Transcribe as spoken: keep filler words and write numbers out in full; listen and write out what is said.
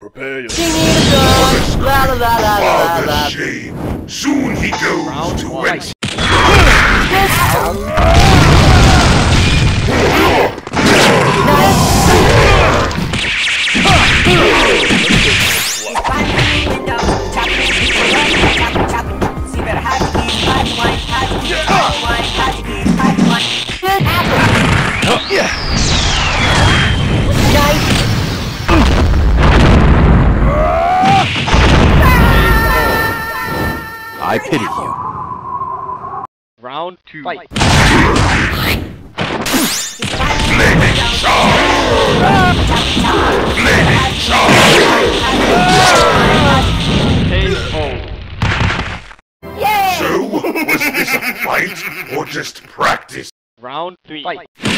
Prepare yourself. Singing a song, la la la la la la. Father shame. Soon he goes Round to one. X. I pity you. Round two. Fight. Flaming charge! Flaming charge! K O. So, was this a fight or just practice? Round three. Fight.